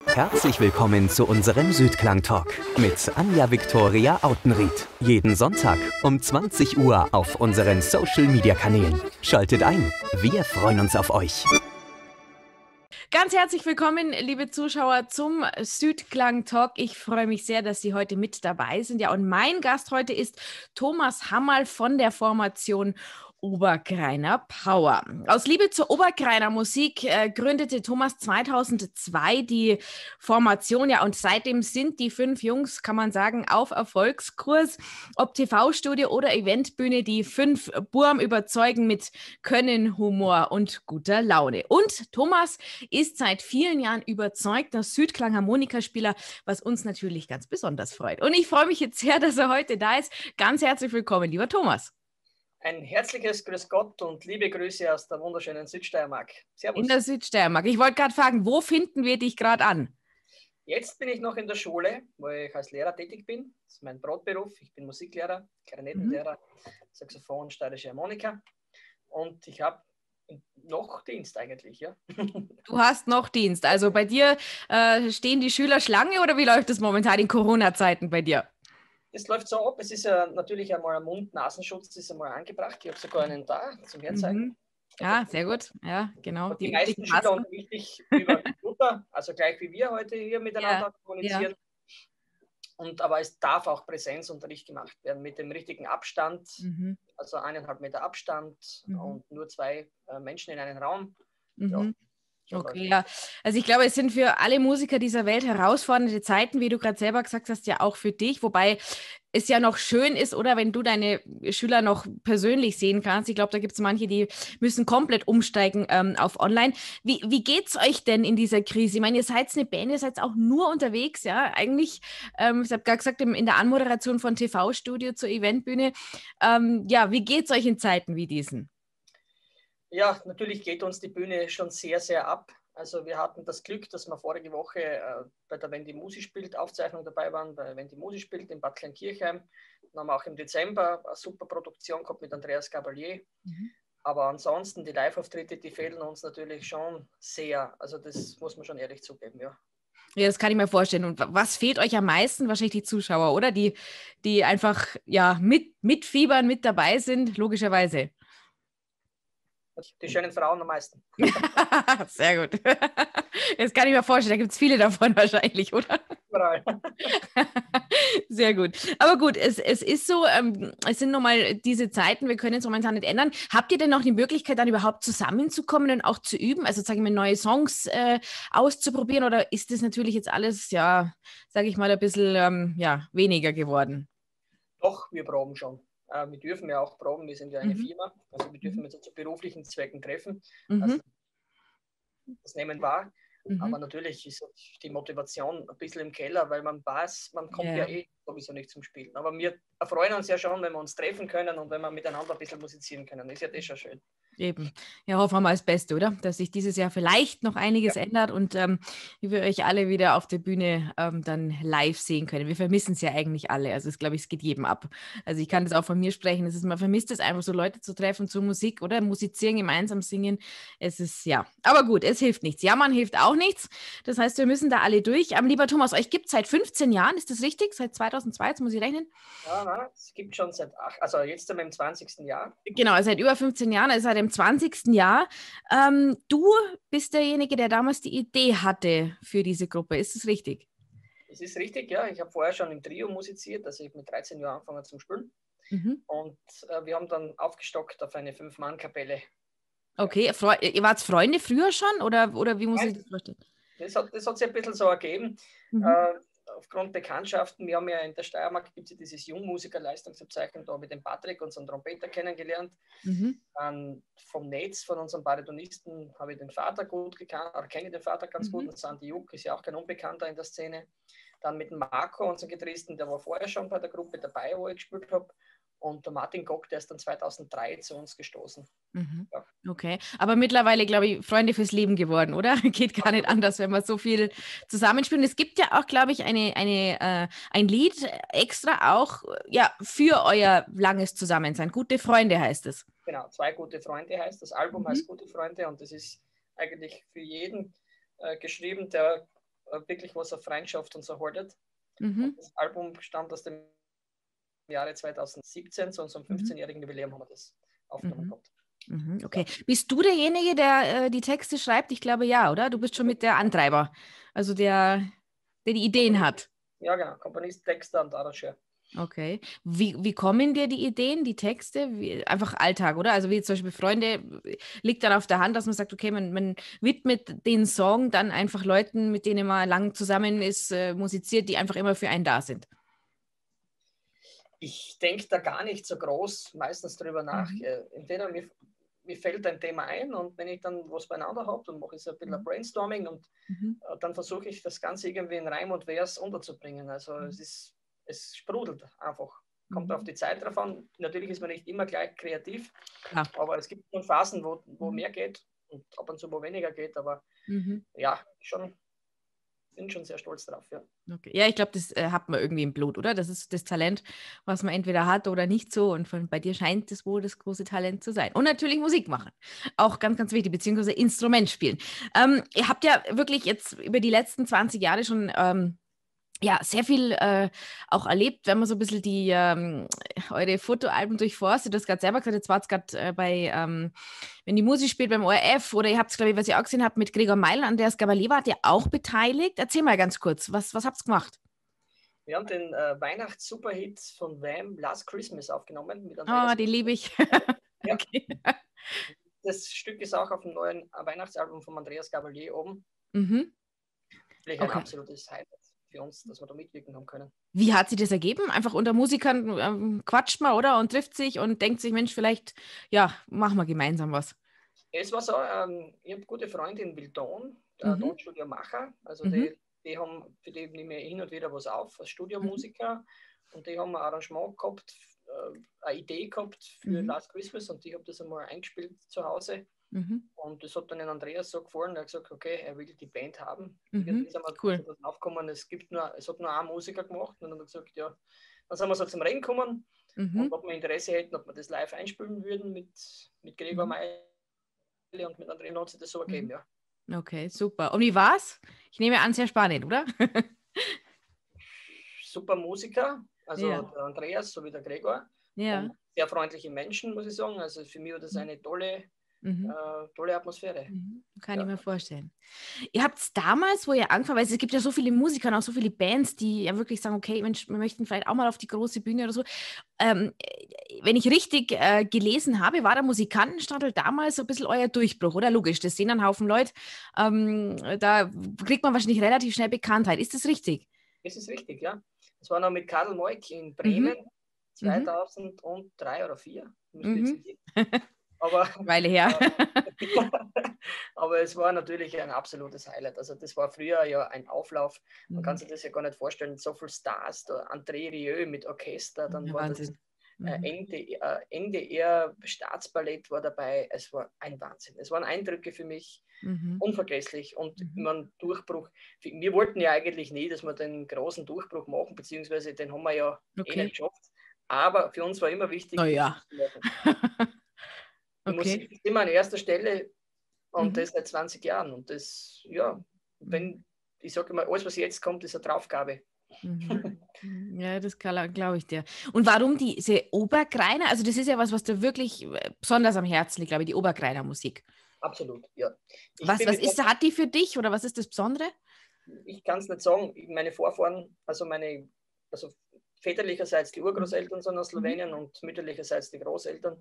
Herzlich willkommen zu unserem Südklang-Talk mit Anja Viktoria Autenrieth. Jeden Sonntag um 20 Uhr auf unseren Social-Media-Kanälen. Schaltet ein, wir freuen uns auf euch. Ganz herzlich willkommen, liebe Zuschauer, zum Südklang-Talk. Ich freue mich sehr, dass Sie heute mit dabei sind. Ja, und mein Gast heute ist Thomas Hammerl von der Formation Oberkreiner Power. Aus Liebe zur Oberkreiner Musik gründete Thomas 2002 die Formation. Ja, und seitdem sind die 5 Jungs, kann man sagen, auf Erfolgskurs. Ob TV-Studio oder Eventbühne, die 5 Burm überzeugen mit Können, Humor und guter Laune. Und Thomas ist seit vielen Jahren überzeugter Südklang-Harmonikaspieler, was uns natürlich ganz besonders freut. Und ich freue mich jetzt sehr, dass er heute da ist. Ganz herzlich willkommen, lieber Thomas. Ein herzliches Grüß Gott und liebe Grüße aus der wunderschönen Südsteiermark. Servus. In der Südsteiermark. Ich wollte gerade fragen, wo finden wir dich gerade an? Jetzt bin ich noch in der Schule, wo ich als Lehrer tätig bin. Das ist mein Brotberuf. Ich bin Musiklehrer, Klarinettenlehrer, Saxophon, steirische Harmonika. Und ich habe noch Dienst eigentlich, ja. Du hast noch Dienst. Also bei dir stehen die Schüler Schlange oder wie läuft es momentan in Corona-Zeiten bei dir? Es läuft so ab, es ist ja natürlich einmal ein Mund-Nasenschutz, ist einmal angebracht. Ich habe sogar einen da zum Herzeigen. Ja, sehr gut. Ja, genau. Und die meisten Schüler unterrichte ich über Computer, also gleich wie wir heute hier miteinander kommunizieren. Ja. Aber es darf auch Präsenzunterricht gemacht werden mit dem richtigen Abstand, also 1,5 Meter Abstand und nur 2 Menschen in einem Raum. Ja. Okay, ja. Also ich glaube, es sind für alle Musiker dieser Welt herausfordernde Zeiten, wie du gerade selber gesagt hast, ja auch für dich, wobei es ja noch schön ist, oder wenn du deine Schüler noch persönlich sehen kannst. Ich glaube, da gibt es manche, die müssen komplett umsteigen auf online. Wie geht es euch denn in dieser Krise? Ich meine, ihr seid eine Band, ihr seid auch nur unterwegs, ja, eigentlich, ich habe gerade gesagt, in der Anmoderation von TV-Studio zur Eventbühne. Ja, wie geht es euch in Zeiten wie diesen? Ja, natürlich geht uns die Bühne schon sehr, sehr ab. Also wir hatten das Glück, dass wir vorige Woche bei der Wenn die Musik spielt Aufzeichnung dabei waren, bei Wenn die Musik spielt in Bad Kleinkirchheim. Dann haben wir auch im Dezember eine super Produktion gehabt mit Andreas Gabalier. Aber ansonsten, die Live-Auftritte, die fehlen uns natürlich schon sehr. Also das muss man schon ehrlich zugeben, ja. Ja, das kann ich mir vorstellen. Und was fehlt euch am meisten? Wahrscheinlich die Zuschauer, oder? Die einfach ja, mitfiebern, mit dabei sind, logischerweise. Die schönen Frauen am meisten. Sehr gut. Das kann ich mir vorstellen. Da gibt es viele davon wahrscheinlich, oder? Überall. Sehr gut. Aber gut, es ist so, es sind nun mal diese Zeiten, wir können es momentan nicht ändern. Habt ihr denn noch die Möglichkeit, dann überhaupt zusammenzukommen und auch zu üben? Also, sage ich mal, neue Songs auszuprobieren? Oder ist das natürlich jetzt alles, ja, sage ich mal, ein bisschen weniger geworden? Doch, wir proben schon. Wir dürfen ja auch proben, wir sind ja eine Firma, also wir dürfen uns zu beruflichen Zwecken treffen. Also das nehmen wahr. Aber natürlich ist die Motivation ein bisschen im Keller, weil man weiß, man kommt ja sowieso nicht zum Spielen. Aber wir erfreuen uns ja schon, wenn wir uns treffen können und wenn wir miteinander ein bisschen musizieren können. Ist ja das schon schön. Eben. Ja, hoffen wir mal das Beste, oder? Dass sich dieses Jahr vielleicht noch einiges ändert und wir euch alle wieder auf der Bühne dann live sehen können. Wir vermissen es ja eigentlich alle. Also ich glaube, es geht jedem ab. Also ich kann das auch von mir sprechen. Man vermisst es einfach, so Leute zu treffen zur Musik oder musizieren, gemeinsam singen. Es ist, ja. Aber gut, es hilft nichts. Jammern hilft auch nichts. Das heißt, wir müssen da alle durch. Lieber Thomas, euch gibt es seit 15 Jahren, ist das richtig? Seit 2002, jetzt muss ich rechnen. Ja, es gibt schon seit also jetzt sind wir im 20. Jahr. Genau, seit über 15 Jahren, also seit dem 20. Jahr. Du bist derjenige, der damals die Idee hatte für diese Gruppe. Ist das richtig? Das ist richtig, ja. Ich habe vorher schon im Trio musiziert, also ich habe mit 13 Jahren angefangen zum Spielen. Und wir haben dann aufgestockt auf eine 5-Mann-Kapelle. Okay, ihr wart Freunde früher schon oder wie muss ich das vorstellen? Das hat sich ein bisschen so ergeben. Aufgrund Bekanntschaften, wir haben ja in der Steiermark gibt es ja dieses Jungmusiker-Leistungsabzeichen, da habe ich den Patrick, unseren Trompeter, kennengelernt. Vom Netz, von unserem Baritonisten, habe ich den Vater gut gekannt, oder kenne ich den Vater ganz gut, und Sandy Juck ist ja auch kein Unbekannter in der Szene. Dann mit dem Marco, unseren Gitarristen, der war vorher schon bei der Gruppe dabei, wo ich gespielt habe. Und der Martin Gock, der ist dann 2003 zu uns gestoßen. Ja. Okay, aber mittlerweile, glaube ich, Freunde fürs Leben geworden, oder? Geht gar nicht anders, wenn man so viel zusammenspielt. Es gibt ja auch, glaube ich, ein Lied extra auch für euer langes Zusammensein. Gute Freunde heißt es. Genau, 2 gute Freunde heißt das. Album heißt Gute Freunde und das ist eigentlich für jeden geschrieben, der wirklich was auf Freundschaft und so haltet. Und das Album stammt aus dem Jahre 2017, zu unserem 15-jährigen Jubiläum haben wir das aufgenommen gehabt. Okay. Bist du derjenige, der die Texte schreibt? Ich glaube ja, oder? Du bist schon mit der Antreiber, also der die Ideen hat. Ja, genau. Komponist, Texter und Arrangeur. Okay. Wie kommen dir die Ideen, die Texte? Einfach Alltag, oder? Also wie zum Beispiel Freunde, liegt dann auf der Hand, dass man sagt, okay, man widmet den Song dann einfach Leuten, mit denen man lang zusammen ist, musiziert, die einfach immer für einen da sind. Ich denke da gar nicht so groß meistens drüber nach. Entweder mir fällt ein Thema ein und wenn ich dann was beieinander habe, dann mache ich so ein bisschen Brainstorming und dann versuche ich das Ganze irgendwie in Reim und Vers unterzubringen. Also es sprudelt einfach. Kommt auf die Zeit drauf an. Natürlich ist man nicht immer gleich kreativ, aber es gibt schon Phasen, wo mehr geht und ab und zu wo weniger geht, aber ja, bin schon sehr stolz drauf, ja. Okay. Ja, ich glaube, das hat man irgendwie im Blut, oder? Das ist das Talent, was man entweder hat oder nicht so. Und bei dir scheint es wohl das große Talent zu sein. Und natürlich Musik machen. Auch ganz, ganz wichtig, beziehungsweise Instrument spielen. Ihr habt ja wirklich jetzt über die letzten 20 Jahre schon sehr viel auch erlebt, wenn man so ein bisschen eure Fotoalben durchforstet. Du hast gerade selber gesagt, jetzt war es gerade wenn die Musik spielt beim ORF oder ihr habt es, glaube ich, was ihr auch gesehen habt, mit Gregor Meill, Andreas Gabalier, wart ihr auch beteiligt? Erzähl mal ganz kurz, was habt ihr gemacht? Wir haben den Weihnachts-Superhit von Wham! Last Christmas aufgenommen. Mit den liebe ich. Ja. Okay. Das Stück ist auch auf dem neuen Weihnachtsalbum von Andreas Gabalier oben. Vielleicht ein absolutes Highlight für uns, dass wir da mitwirken haben können. Wie hat sich das ergeben? Einfach unter Musikern quatscht man, oder? Und trifft sich und denkt sich, Mensch, vielleicht, machen wir gemeinsam was. Es war so, ich habe gute Freunde in Wildon, Tonstudio Macher, also die haben, für die nehme ich hin und wieder was auf, als Studiomusiker, und die haben ein Arrangement gehabt, eine Idee gehabt für Last Christmas, und ich habe das einmal eingespielt zu Hause. Und das hat dann den Andreas so gefallen, er hat gesagt, okay, er will die Band haben. Cool. Aufgekommen, es hat nur einen Musiker gemacht, und dann hat er gesagt, ja, dann sind wir so zum Reden gekommen, und ob wir Interesse hätten, ob wir das live einspielen würden mit Gregor Meill und mit Andreas, hat sich das so ergeben, ja. Okay, super. Und wie war's? Ich nehme an, sehr spannend, oder? Super Musiker, also der Andreas sowie der Gregor. Und sehr freundliche Menschen, muss ich sagen. Also für mich war das eine tolle Atmosphäre. Kann ich mir vorstellen. Ihr habt es damals, wo ihr angefangen habt, weil es gibt ja so viele Musiker und auch so viele Bands, die ja wirklich sagen, okay, Mensch, wir möchten vielleicht auch mal auf die große Bühne oder so. Wenn ich richtig gelesen habe, war der Musikantenstadel damals so ein bisschen euer Durchbruch, oder? Logisch, das sehen ein Haufen Leute. Da kriegt man wahrscheinlich relativ schnell Bekanntheit. Ist das richtig? Das ist richtig, ja. Das war noch mit Karl Moik in Bremen 2003 oder 2004. Aber, Weile her. Aber es war natürlich ein absolutes Highlight. Also das war früher ja ein Auflauf. Man kann sich das ja gar nicht vorstellen. So viele Stars, da André Rieu mit Orchester, dann war Wahnsinn. Das NDR Staatsballett war dabei. Es war ein Wahnsinn. Es waren Eindrücke für mich unvergesslich und immer ein Durchbruch. Wir wollten ja eigentlich nie, dass wir den großen Durchbruch machen, beziehungsweise den haben wir ja nicht geschafft. Aber für uns war immer wichtig, Die Musik ist immer an erster Stelle und das seit 20 Jahren. Und das, ich sage immer, alles, was jetzt kommt, ist eine Draufgabe. Ja, das glaube ich dir. Und warum diese Obergreiner? Also das ist ja was dir wirklich besonders am Herzen liegt, glaube ich, die Obergreiner Musik. Absolut, ja. Hat die für dich oder was ist das Besondere? Ich kann es nicht sagen. Meine Vorfahren, also väterlicherseits die Urgroßeltern sind aus Slowenien und mütterlicherseits die Großeltern.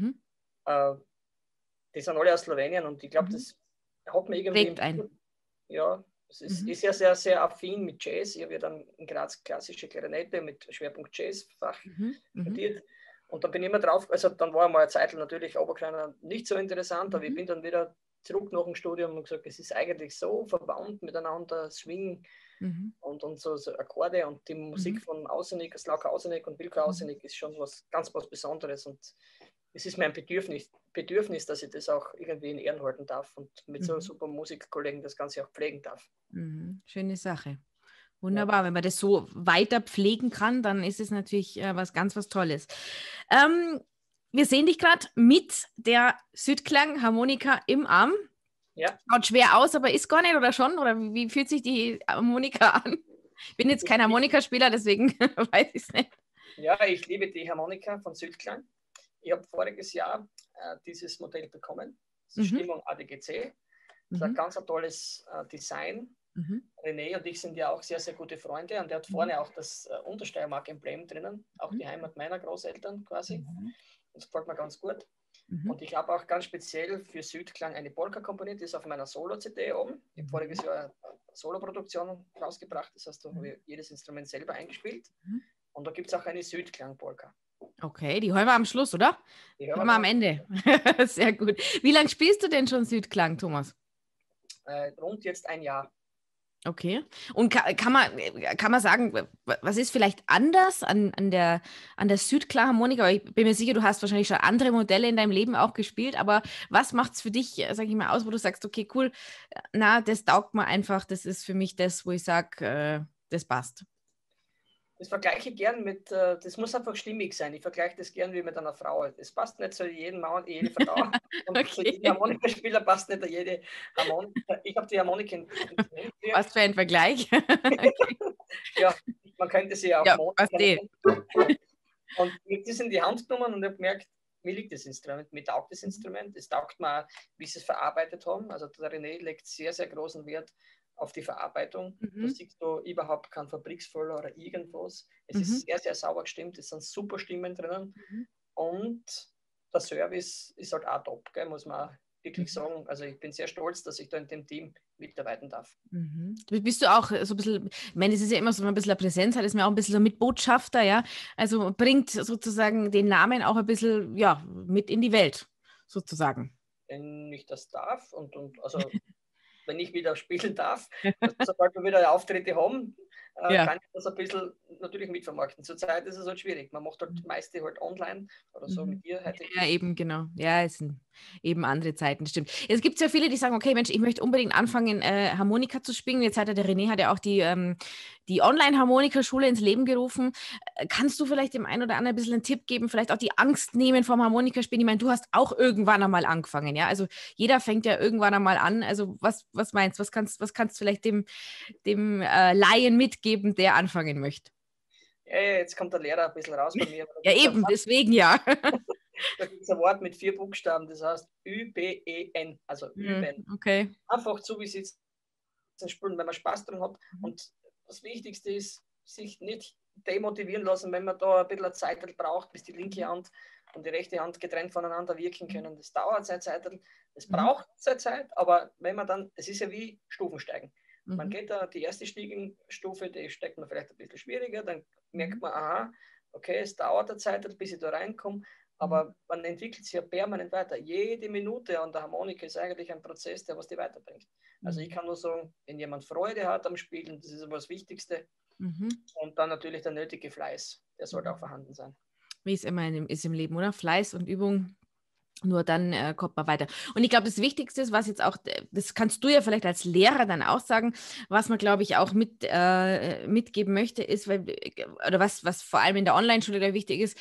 Die sind alle aus Slowenien und ich glaube, das hat mir irgendwie... Ja, es ist ja sehr, sehr affin mit Jazz. Ich habe ja dann in Graz klassische Klarinette mit Schwerpunkt Jazzfach studiert. Und dann bin ich immer drauf, also dann war mal eine Zeit natürlich Obergreiner nicht so interessant, aber ich bin dann wieder zurück nach dem Studium und gesagt, es ist eigentlich so verwandt miteinander, Swing und so Akkorde und die Musik von Ausenik, Slauka Ausenik und Wilko Ausenik ist schon was Besonderes und es ist mein Bedürfnis, dass ich das auch irgendwie in Ehren halten darf und mit so super Musikkollegen das Ganze auch pflegen darf. Schöne Sache. Wunderbar, ja. Wenn man das so weiter pflegen kann, dann ist es natürlich was Tolles. Wir sehen dich gerade mit der Südklang Harmonika im Arm. Ja. Schaut schwer aus, aber ist gar nicht, oder schon? Oder wie fühlt sich die Harmonika an? Ich bin jetzt kein Harmonikaspieler, deswegen weiß ich es nicht. Ja, ich liebe die Harmonika von Südklang. Ich habe voriges Jahr dieses Modell bekommen. Das ist Stimmung ADGC. Das hat ein ganz tolles Design. René und ich sind ja auch sehr, sehr gute Freunde und der hat vorne auch das Untersteiermark-Emblem drinnen, auch die Heimat meiner Großeltern quasi. Das gefällt mir ganz gut. Und ich habe auch ganz speziell für Südklang eine Polka komponiert, die ist auf meiner Solo-CD oben. Ich habe voriges Jahr eine Solo-Produktion rausgebracht, das heißt, da habe ich jedes Instrument selber eingespielt. Und da gibt es auch eine Südklang-Polka. Okay, die hören wir am Schluss, oder? Die hören wir am Ende. Sehr gut. Wie lange spielst du denn schon Südklang, Thomas? Rund jetzt ein Jahr. Okay. Und kann man sagen, was ist vielleicht anders an der Südklang-Harmonika? Ich bin mir sicher, du hast wahrscheinlich schon andere Modelle in deinem Leben auch gespielt, aber was macht es für dich, sage ich mal, aus, wo du sagst, okay, cool, na, das taugt mir einfach, das ist für mich das, wo ich sage, das passt. Das vergleiche ich gern mit, das muss einfach stimmig sein. Ich vergleiche das gern wie mit einer Frau. Es passt nicht zu jedem Mann, jede Frau. Und Okay. zu jedem Harmonikaspieler passt nicht jede Harmonika. Ich habe die Harmonika in Was für ein Vergleich. Ja, man könnte sie auch Monika. Und mit das in die Hand genommen und ich habe gemerkt, mir liegt das Instrument, mir taugt das Instrument. Es taugt mir, wie sie es verarbeitet haben. Also der René legt sehr, sehr großen Wert auf die Verarbeitung. Da siehst du überhaupt keinen Fabriksfehler oder irgendwas. Es ist sehr, sehr sauber gestimmt. Es sind super Stimmen drinnen. Und der Service ist halt auch top, gell, muss man wirklich sagen. Also ich bin sehr stolz, dass ich da in dem Team mitarbeiten darf. Bist du auch so ein bisschen, ich meine, es ist ja immer so ein bisschen eine Präsenz, hat es mir auch ein bisschen so Mitbotschafter, ja, also bringt sozusagen den Namen auch ein bisschen, ja, mit in die Welt, sozusagen. Wenn ich das darf und also wenn ich wieder spielen darf, sobald wir wieder Auftritte haben, kann ich das ein bisschen natürlich mitvermarkten. Zurzeit ist es halt schwierig. Man macht halt meiste halt online oder so mit dir heute. Ja, eben, genau. Ja, es sind eben andere Zeiten, stimmt. Es gibt sehr viele, die sagen, okay, Mensch, ich möchte unbedingt anfangen, Harmonika zu spielen. Jetzt hat der René hat ja auch die Online-Harmonikaschule ins Leben gerufen. Kannst du vielleicht dem einen oder anderen ein bisschen einen Tipp geben, vielleicht auch die Angst nehmen vom Harmonikaspielen? Ich meine, du hast auch irgendwann einmal angefangen, ja? Also jeder fängt ja irgendwann einmal an. Also was meinst du? Was kannst du vielleicht dem Laien mitgeben, der anfangen möchte? Ja, jetzt kommt der Lehrer ein bisschen raus bei mir. Ja, eben, deswegen ja. Da gibt es ein Wort mit 4 Buchstaben, das heißt Üben, also üben. Okay. Einfach so, wie sie jetzt spielen, wenn man Spaß dran hat. Und das Wichtigste ist, sich nicht demotivieren lassen, wenn man da ein bisschen Zeit braucht, bis die linke Hand und die rechte Hand getrennt voneinander wirken können. Das dauert seine Zeit, das braucht seine Zeit, aber wenn man dann, es ist ja wie Stufensteigen. Man geht da, die erste Stufe, die steckt man vielleicht ein bisschen schwieriger, dann merkt man, aha, okay, es dauert eine Zeit, bis ich da reinkomme, aber man entwickelt sich ja permanent weiter. Jede Minute an der Harmonika ist eigentlich ein Prozess, der was die weiterbringt. Also ich kann nur sagen, wenn jemand Freude hat am Spielen, das ist aber das Wichtigste. Und dann natürlich der nötige Fleiß, der sollte auch vorhanden sein. Wie es immer ist im Leben, oder? Fleiß und Übung. Nur dann kommt man weiter. Und ich glaube, das Wichtigste ist, was jetzt auch, das kannst du ja vielleicht als Lehrer dann auch sagen, was man, glaube ich, auch mitgeben möchte, ist, oder was vor allem in der Online-Schule wichtig ist,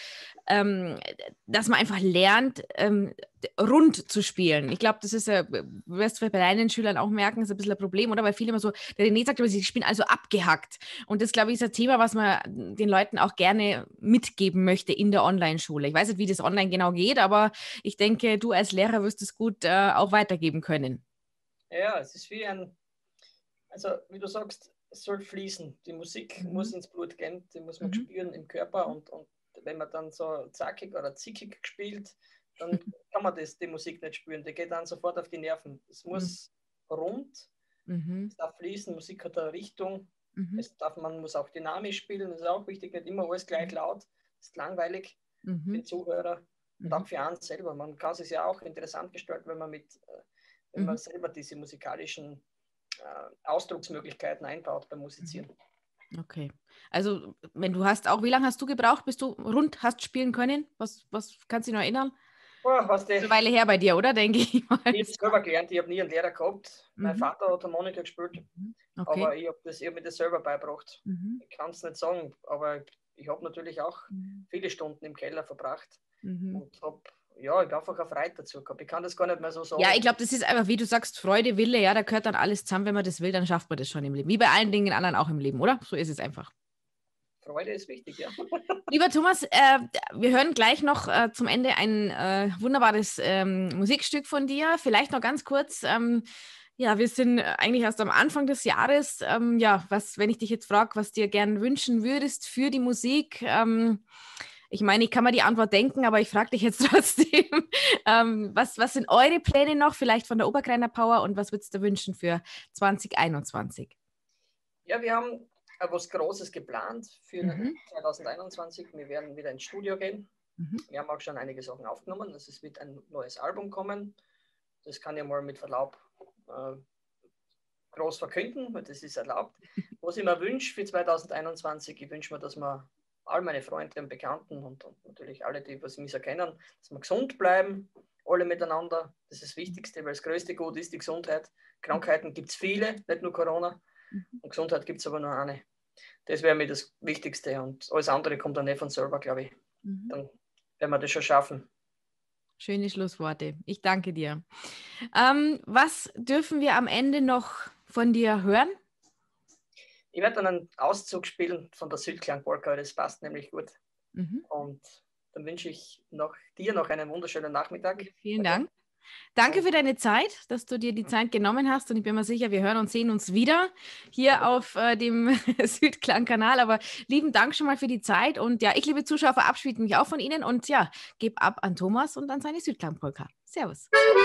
dass man einfach lernt, rund zu spielen. Ich glaube, das ist ja, wirst du bei deinen Schülern auch merken, ist ein bisschen ein Problem, oder? Weil viele immer so, der René sagt, sie spielen also abgehackt. Und das, glaube ich, ist ein Thema, was man den Leuten auch gerne mitgeben möchte in der Online-Schule. Ich weiß nicht, wie das online genau geht, aber ich denke, du als Lehrer wirst es gut auch weitergeben können. Ja, es ist wie also wie du sagst, es soll fließen. Die Musik muss ins Blut gehen, die muss man spüren im Körper und wenn man dann so zackig oder zickig spielt, dann kann man die Musik nicht spüren. Die geht dann sofort auf die Nerven. Es muss rund, es darf fließen, Musik hat eine Richtung, man muss auch dynamisch spielen, das ist auch wichtig, nicht immer alles gleich laut, das ist langweilig für den Zuhörer und auch für einen selber. Man kann es ja auch interessant gestalten, wenn man selber diese musikalischen Ausdrucksmöglichkeiten einbaut beim Musizieren. Okay. Also, wenn du wie lange hast du gebraucht, bis du rund hast spielen können? Was kannst du dich noch erinnern? Eine Weile her bei dir, oder? Denke ich mal. Ich habe selber gelernt, ich habe nie einen Lehrer gehabt. Mein Vater hat Harmonika gespielt, aber ich habe mir das selber beigebracht. Ich kann es nicht sagen, aber ich habe natürlich auch viele Stunden im Keller verbracht und habe ja, ich bin einfach auf Freude dazu gehabt. Ich kann das gar nicht mehr so sagen. Ja, ich glaube, das ist einfach, wie du sagst, Freude, Wille, ja, da gehört dann alles zusammen. Wenn man das will, dann schafft man das schon im Leben. Wie bei allen Dingen anderen auch im Leben, oder? So ist es einfach. Freude ist wichtig, ja. Lieber Thomas, wir hören gleich noch zum Ende ein wunderbares Musikstück von dir. Vielleicht noch ganz kurz, ja, wir sind eigentlich erst am Anfang des Jahres. Ja, wenn ich dich jetzt frage, was dir gern wünschen würdest für die Musik, ich meine, ich kann mir die Antwort denken, aber ich frage dich jetzt trotzdem, was sind eure Pläne noch, vielleicht von der Oberkreiner Power, und was würdest du wünschen für 2021? Ja, wir haben was Großes geplant für 2021. Wir werden wieder ins Studio gehen. Wir haben auch schon einige Sachen aufgenommen. Es wird ein neues Album kommen. Das kann ich mal mit Verlaub groß verkünden, weil das ist erlaubt. Was ich mir wünsche für 2021, ich wünsche mir, dass wir all meine Freunde und Bekannten und natürlich alle, die was mich erkennen, dass wir gesund bleiben, alle miteinander. Das ist das Wichtigste, weil das größte Gut ist die Gesundheit. Krankheiten gibt es viele, nicht nur Corona. Und Gesundheit gibt es aber nur eine. Das wäre mir das Wichtigste, und alles andere kommt dann von selber, glaube ich. Dann werden wir das schon schaffen. Schöne Schlussworte. Ich danke dir. Was dürfen wir am Ende noch von dir hören? Ich werde dann einen Auszug spielen von der Südklang-Polka, das passt nämlich gut. Und dann wünsche ich dir noch einen wunderschönen Nachmittag. Vielen Dank. Danke für deine Zeit, dass du dir die Zeit genommen hast, und ich bin mir sicher, wir hören und sehen uns wieder hier auf dem Südklang-Kanal, aber lieben Dank schon mal für die Zeit, und ja, ich, liebe Zuschauer, verabschiede mich auch von Ihnen und ja, gebe ab an Thomas und an seine Südklang-Polka. Servus.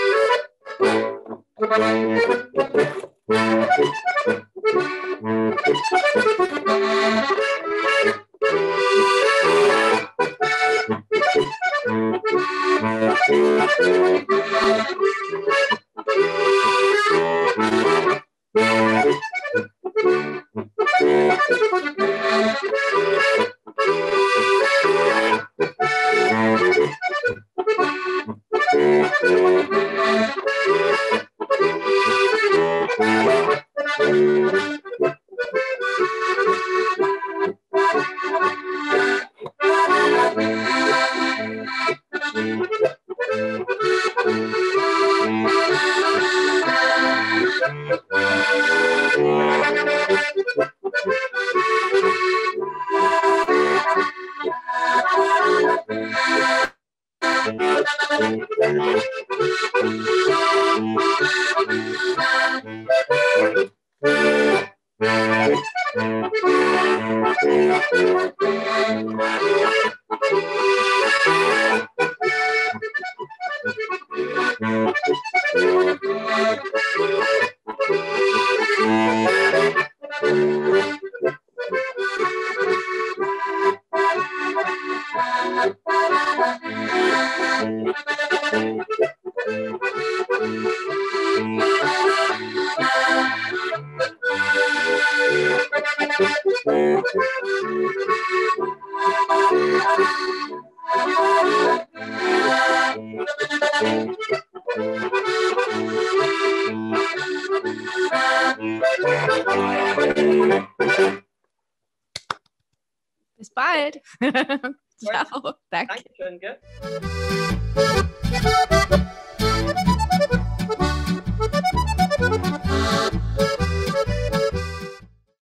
Bis bald. Ciao. Danke. Dankeschön, gell?